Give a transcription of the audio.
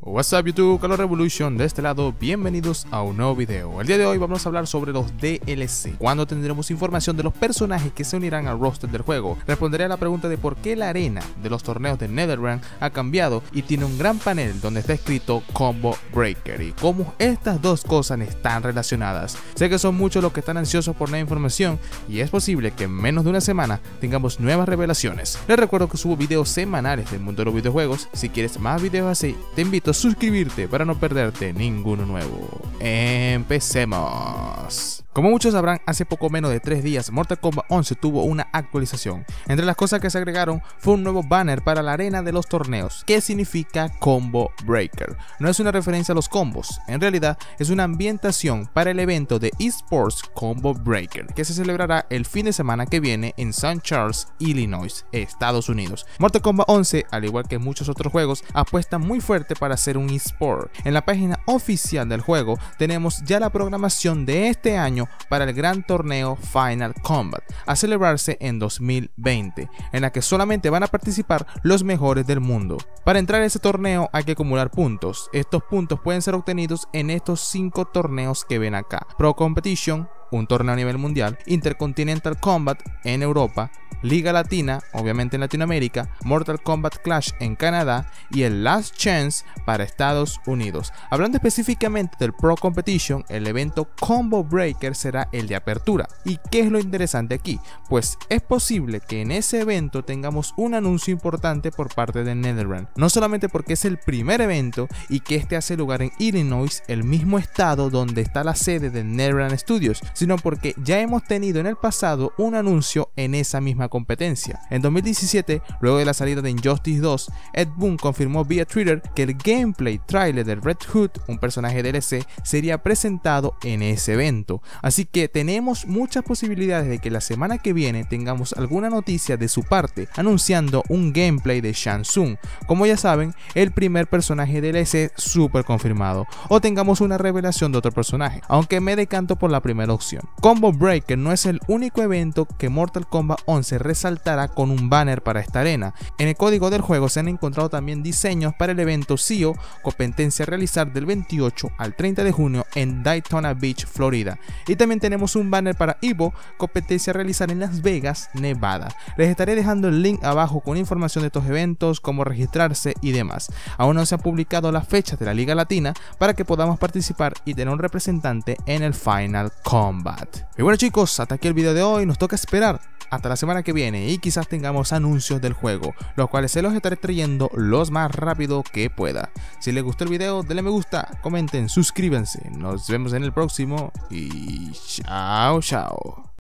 What's up YouTube, Calor Revolution de este lado, bienvenidos a un nuevo video. El día de hoy vamos a hablar sobre los DLC, cuando tendremos información de los personajes que se unirán al roster del juego. Responderé a la pregunta de por qué la arena de los torneos de Netherrealm ha cambiado y tiene un gran panel donde está escrito Combo Breaker y cómo estas dos cosas están relacionadas. Sé que son muchos los que están ansiosos por nueva información y es posible que en menos de una semana tengamos nuevas revelaciones. Les recuerdo que subo videos semanales del mundo de los videojuegos. Si quieres más videos así, te invito a suscribirte para no perderte ninguno nuevo. Empecemos. Como muchos sabrán, hace poco menos de 3 días Mortal Kombat 11 tuvo una actualización. Entre las cosas que se agregaron fue un nuevo banner para la arena de los torneos, que significa Combo Breaker. No es una referencia a los combos, en realidad es una ambientación para el evento de eSports Combo Breaker, que se celebrará el fin de semana que viene en St. Charles, Illinois, Estados Unidos. Mortal Kombat 11, al igual que muchos otros juegos, apuesta muy fuerte para hacer un eSport. En la página oficial del juego tenemos ya la programación de este año para el gran torneo Final Combat, a celebrarse en 2020, en la que solamente van a participar los mejores del mundo. Para entrar a ese torneo hay que acumular puntos. Estos puntos pueden ser obtenidos en estos 5 torneos que ven acá: Pro Competition, un torneo a nivel mundial; Intercontinental Combat en Europa; Liga Latina, obviamente en Latinoamérica; Mortal Kombat Clash en Canadá; y el Last Chance para Estados Unidos. Hablando específicamente del Pro Competition, el evento Combo Breaker será el de apertura. ¿Y qué es lo interesante aquí? Pues es posible que en ese evento tengamos un anuncio importante por parte de Netherrealm. No solamente porque es el primer evento y que este hace lugar en Illinois, el mismo estado donde está la sede de Netherrealm Studios, sino porque ya hemos tenido en el pasado un anuncio en esa misma competencia. En 2017, luego de la salida de Injustice 2, Ed Boon confirmó vía Twitter que el gameplay trailer de Red Hood, un personaje DLC, sería presentado en ese evento. Así que tenemos muchas posibilidades de que la semana que viene tengamos alguna noticia de su parte anunciando un gameplay de Shang Tsung, como ya saben, el primer personaje DLC super confirmado, o tengamos una revelación de otro personaje, aunque me decanto por la primera opción. Combo Breaker no es el único evento que Mortal Kombat 11 resaltará con un banner para esta arena. En el código del juego se han encontrado también diseños para el evento CEO, competencia a realizar del 28 al 30 de junio en Daytona Beach, Florida. Y también tenemos un banner para Evo, competencia a realizar en Las Vegas, Nevada. Les estaré dejando el link abajo con información de estos eventos, cómo registrarse y demás. Aún no se han publicado las fechas de la Liga Latina para que podamos participar y tener un representante en el Final Combat. Y bueno chicos, hasta aquí el video de hoy. Nos toca esperar hasta la semana que viene y quizás tengamos anuncios del juego, los cuales se los estaré trayendo los más rápido que pueda. Si les gustó el video, denle me gusta, comenten, suscríbanse. Nos vemos en el próximo y chao chao.